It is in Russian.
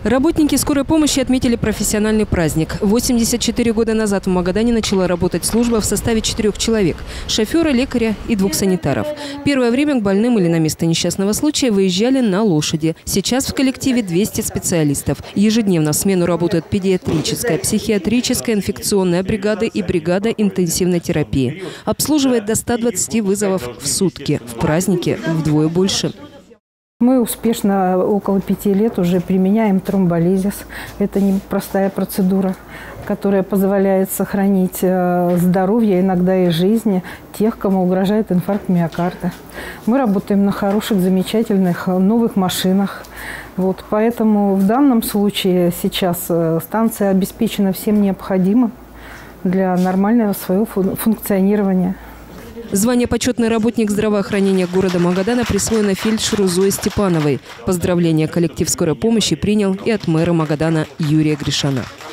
Работники скорой помощи отметили профессиональный праздник. 84 года назад в Магадане начала работать служба в составе 4 человек – шофера, лекаря и 2 санитаров. Первое время к больным или на место несчастного случая выезжали на лошади. Сейчас в коллективе 200 специалистов. Ежедневно в смену работают педиатрическая, психиатрическая, инфекционная бригада и бригада интенсивной терапии. Обслуживает до 120 вызовов в сутки. В празднике вдвое больше. Мы успешно около 5 лет уже применяем тромболизис. Это непростая процедура, которая позволяет сохранить здоровье, иногда и жизни тех, кому угрожает инфаркт миокарда. Мы работаем на хороших, замечательных новых машинах. Поэтому в данном случае сейчас станция обеспечена всем необходимым для нормального своего функционирования. Звание «Почетный работник здравоохранения города Магадана» присвоено фельдшеру Зое Степановой. Поздравления коллектив скорой помощи принял и от мэра Магадана Юрия Гришана.